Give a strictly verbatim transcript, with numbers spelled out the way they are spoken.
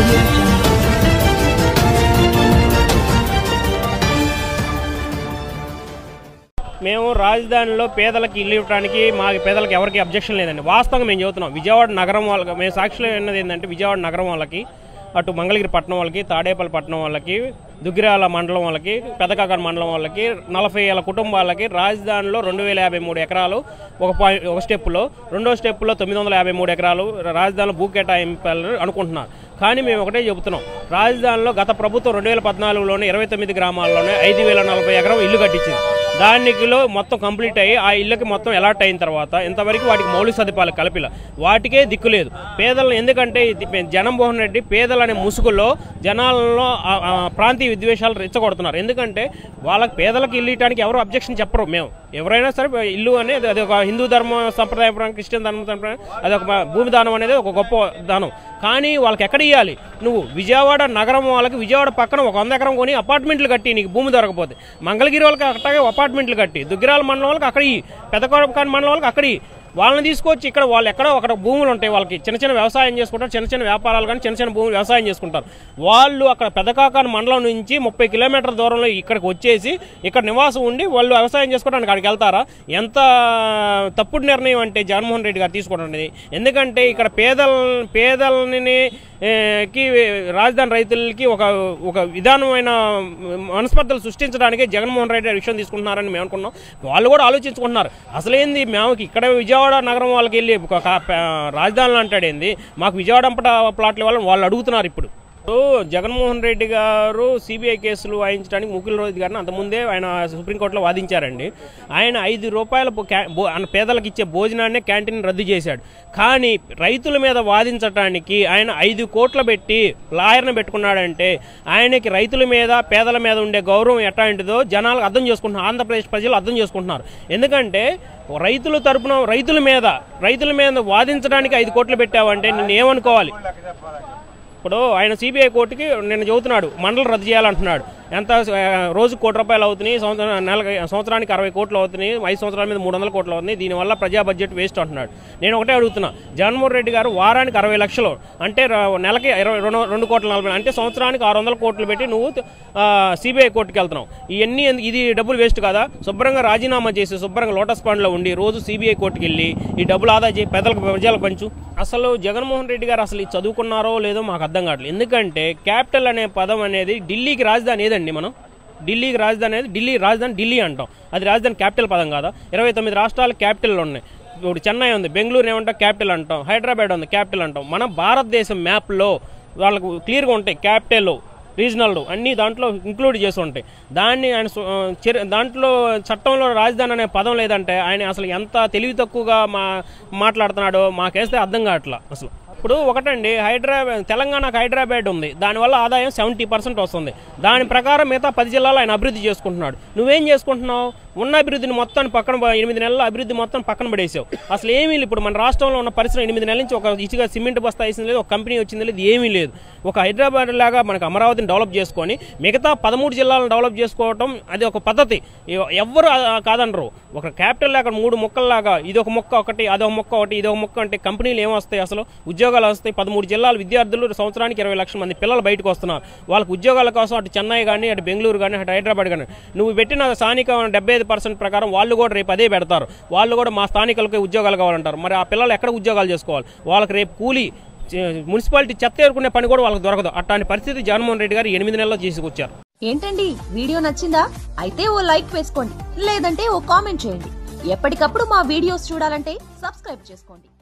మేము రాజధానిలో పేదలకు ఇల్లు ఇవ్వడానికి మా పేదలకు ఎవరికి అబ్జెక్షన్ లేదండి. వాస్తవంగా మేము చెబుతున్నాం. విజయవాడ నగరం వాళ్ళకి మేము సాక్షులు ఉన్నది ఏంటంటే విజయవాడ నగరం వాళ్ళకి, అటు మంగళగిరి పట్టణం వాళ్ళకి, తాడేపల్లి పట్టణం వాళ్ళకి, దుగ్గిరాల మండలం వాళ్ళకి, పెదకాకర మండలం వాళ్ళకి, నలభై ఏళ్ళ కుటుంబాలకి రాజధానిలో రెండు వేల యాభై మూడు ఎకరాలు ఒక పాయింట్ ఒక స్టెప్పులో, రెండో స్టెప్పులో తొమ్మిది వందల యాభై మూడు ఎకరాలు రాజధానిలో భూ కేటాయింపాలని అనుకుంటున్నారు. కానీ మేము ఒకటే చెబుతున్నాం, రాజధానిలో గత ప్రభుత్వం రెండు వేల పద్నాలుగులోనే ఇరవై తొమ్మిది గ్రామాల్లోనే ఐదు వేల నలభై ఎకరం ఇల్లు కట్టించింది. దానికిలో మొత్తం కంప్లీట్ అయ్యి ఆ ఇళ్ళకి మొత్తం అలాట్ అయిన తర్వాత ఇంతవరకు వాటికి మౌలిక సదుపాయాలు కలిపిల వాటికే దిక్కు లేదు. పేదలను ఎందుకంటే జగన్మోహన్ రెడ్డి పేదలనే ముసుగులో జనాలలో ప్రాంతీయ విద్వేషాలు రెచ్చగొడుతున్నారు. ఎందుకంటే వాళ్ళకి పేదలకు ఇల్లు ఇవ్వడానికి ఎవరు అబ్జెక్షన్ చెప్పరు. మేము ఎవరైనా సరే ఇల్లు అనేది అది ఒక హిందూ ధర్మ సంప్రదాయపరంగా, క్రిస్టియన్ ధర్మ సంప్రదాయం, అది ఒక భూమి దానం అనేది ఒక గొప్ప దానం. కానీ వాళ్ళకి ఎక్కడ ఇవ్వాలి? నువ్వు విజయవాడ నగరం వాళ్ళకి విజయవాడ పక్కన ఒక వంద ఎకరం కొని అపార్ట్మెంట్లు కట్టి నీకు భూమి దొరకపోతే, మంగళగిరి వాళ్ళకి అట్లాగే అపార్ట్మెంట్లు కట్టి, దుగ్గిరాల మండలం వాళ్ళకి అక్కడ, పెదకాకర మండలం వాళ్ళకి అక్కడ వాళ్ళని తీసుకొచ్చి ఇక్కడ వాళ్ళు ఎక్కడో అక్కడ భూములు ఉంటాయి, వాళ్ళకి చిన్న చిన్న వ్యవసాయం చేసుకుంటారు, చిన్న చిన్న వ్యాపారాలు కానీ చిన్న చిన్న భూములు వ్యవసాయం చేసుకుంటారు. వాళ్ళు అక్కడ పెదకాకర మండలం నుంచి ముప్పై కిలోమీటర్ల దూరంలో ఇక్కడికి వచ్చేసి ఇక్కడ నివాసం ఉండి వాళ్ళు వ్యవసాయం చేసుకోవడానికి అక్కడికి వెళ్తారా? ఎంత తప్పుడు నిర్ణయం అంటే జగన్మోహన్ రెడ్డి గారు తీసుకోవడం అనేది. ఎందుకంటే ఇక్కడ పేదల పేదలని కి రాజధాని రైతులకి ఒక ఒక విధానమైన మనస్పర్ధలు సృష్టించడానికి జగన్మోహన్ రెడ్డి విషయం తీసుకుంటున్నారని మేము అనుకున్నాం. వాళ్ళు కూడా ఆలోచించుకుంటున్నారు. అసలేంది మేము ఇక్కడ విజయవాడ నగరం వాళ్ళకి వెళ్ళి రాజధానులు అంటాడేంది, మాకు విజయవాడ ప్లాట్ల వాళ్ళని వాళ్ళు అడుగుతున్నారు. ఇప్పుడు జగన్మోహన్ రెడ్డి గారు సిబిఐ కేసులు వాయించడానికి ముకుల్ రోహిత్ గారిని అంతకుముందే ఆయన సుప్రీంకోర్టులో వాదించారండి. ఆయన ఐదు రూపాయల పేదలకు ఇచ్చే భోజనాన్ని క్యాంటీన్ రద్దు చేశాడు. కానీ రైతుల మీద వాదించడానికి ఆయన ఐదు కోట్లు పెట్టి లాయర్ని పెట్టుకున్నాడంటే ఆయనకి రైతుల మీద పేదల మీద ఉండే గౌరవం ఎట్లాంటిదో జనాలు అర్థం చేసుకుంటున్నారు, ఆంధ్రప్రదేశ్ ప్రజలు అర్థం చేసుకుంటున్నారు. ఎందుకంటే రైతుల తరపున రైతుల మీద రైతుల మీద వాదించడానికి ఐదు కోట్లు పెట్టావంటే నేను ఏమనుకోవాలి? ఇప్పుడు ఆయన సిబిఐ కోర్టుకి నిన్న చెబుతున్నాడు మండలం రద్దు చేయాలంటున్నాడు. ఎంత రోజు కోటి రూపాయలు అవుతున్నాయి, సంవత్సరం నెల సంవత్సరానికి అరవై కోట్లు అవుతున్నాయి, ఐదు సంవత్సరాల మీద మూడు వందల కోట్లు అవుతున్నాయి, దీనివల్ల ప్రజా బడ్జెట్ వేస్ట్ అంటున్నాడు. నేను ఒకటే అడుగుతున్నా, జగన్మోహన్ రెడ్డి గారు వారానికి అరవై లక్షలు అంటే నెలకి ఇరవై రెండు రెండు కోట్ల నలభై అంటే సంవత్సరానికి ఆరు వందల కోట్లు పెట్టి నువ్వు సిబిఐ కోర్టుకి వెళ్తున్నావు. ఇవన్నీ ఇది డబ్బులు వేస్ట్ కదా? శుభ్రంగా రాజీనామా చేసి శుభ్రంగా లోటస్ పాండ్లో ఉండి రోజు సిబిఐ కోర్టుకి వెళ్ళి ఈ డబ్బులు ఆదా చేయి, పెద్దలకు ప్రజలకు పంచు. అసలు జగన్మోహన్ రెడ్డి గారు అసలు చదువుకున్నారో లేదో మాకు అర్థం కావట్లేదు. ఎందుకంటే క్యాపిటల్ అనే పదం అనేది ఢిల్లీకి రాజధాని ఏదండి? మనం ఢిల్లీకి రాజధాని అనేది ఢిల్లీ రాజధాని ఢిల్లీ అంటాం, అది రాజధాని క్యాపిటల్ పదం కాదా? ఇరవై తొమ్మిది రాష్ట్రాలు క్యాపిటల్ ఉన్నాయి. ఇప్పుడు చెన్నై ఉంది, బెంగళూరు ఏమంటాం క్యాపిటల్ అంటాం, హైదరాబాద్ ఉంది క్యాపిటల్ అంటాం. మన భారతదేశం మ్యాప్లో వాళ్ళకు క్లియర్గా ఉంటాయి క్యాపిటల్, రీజనల్ అన్నీ దాంట్లో ఇంక్లూడ్ చేసి ఉంటాయి. దాన్ని ఆయన దాంట్లో చట్టంలో రాజధాని అనే పదం లేదంటే ఆయన అసలు ఎంత తెలివి తక్కువగా మా మాట్లాడుతున్నాడో మాకేస్తే అర్థం కావట్లా అసలు. ఇప్పుడు ఒకటండి, హైదరాబాద్ తెలంగాణకు హైదరాబాద్ ఉంది, దానివల్ల ఆదాయం సెవెంటీ పర్సెంట్ వస్తుంది. దాని ప్రకారం మిగతా పది జిల్లాలు ఆయన అభివృద్ధి చేసుకుంటున్నాడు. నువ్వేం చేసుకుంటున్నావు? ఉన్న అభివృద్ధిని మొత్తం పక్కన, ఎనిమిది నెలల అభివృద్ధి మొత్తం పక్కన పడేసావు. అసలు ఏమీ లేదు. ఇప్పుడు మన రాష్ట్రంలో ఉన్న పరిశ్రమ ఎనిమిది నెలల నుంచి ఒక ఇసుక సిమెంట్ బస్తా వేసింది లేదు, ఒక కంపెనీ వచ్చింది లేదు, ఏమీ లేదు. ఒక హైదరాబాద్ లాగా మనకు అమరావతిని డెవలప్ చేసుకొని మిగతా పదమూడు జిల్లాలను డెవలప్ చేసుకోవటం అది ఒక పద్ధతి. ఎవ్వరు కాదనరు. ఒక క్యాపిటల్ లాగా మూడు మొక్కల్లాగా ఇది ఒక మొక్క ఒకటి, అదొక మొక్క ఒకటి, ఇదొక మొక్క అంటే కంపెనీలు ఏమొస్తాయి? అసలు ఉద్యోగాలు వస్తాయి. పదమూడు జిల్లాల విద్యార్థులు సంవత్సరానికి ఇరవై లక్షల మంది పిల్లలు బయటకు వస్తున్నారు. వాళ్ళకి ఉద్యోగాల కోసం అటు చెన్నై కానీ, అటు బెంగళూరు కానీ, అటు హైదరాబాద్ కానీ నువ్వు పెట్టిన స్థానిక డెబ్బై ఐదు పర్సెంట్ ప్రకారం వాళ్ళు కూడా రేపు అదే పెడతారు. వాళ్ళు కూడా మా స్థానికులకి ఉద్యోగాలు కావాలంటారు. మరి ఆ పిల్లలు ఎక్కడ ఉద్యోగాలు చేసుకోవాలి? వాళ్ళకి రేపు కూలీ మున్సిపాలిటీ చెత్త ఏరుకునే పని కూడా వాళ్ళకి దొరకదు. అట్లాంటి పరిస్థితి జగన్మోహన్ రెడ్డి గారు ఎనిమిది నెలల్లో తీసుకొచ్చారు. ఏంటండి వీడియో నచ్చిందా? అయితే ఓ లైక్ వేసుకోండి, లేదంటే ఓ కామెంట్ చేయండి. ఎప్పటికప్పుడు మా వీడియోస్ చూడాలంటే సబ్స్క్రైబ్ చేసుకోండి.